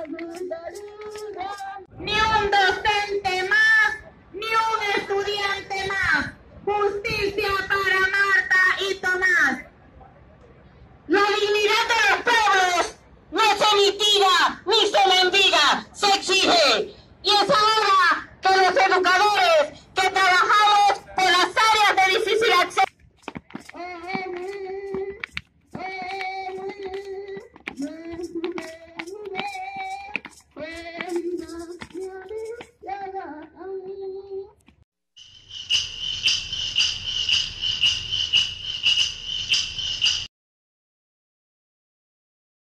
Ni un docente más, ni un estudiante más. Justicia para Marta y Tomás. La dignidad de los pueblos no se mitiga ni se mendiga, se exige. Y es ahora que los educadores